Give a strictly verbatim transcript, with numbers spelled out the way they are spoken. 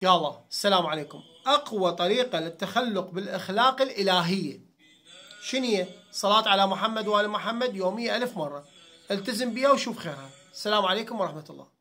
يلا السلام عليكم. أقوى طريقة للتخلق بالأخلاق الإلهية شنية؟ صلاة على محمد وآل محمد يومية ألف مرة. التزم بيها وشوف خيرها. السلام عليكم ورحمة الله.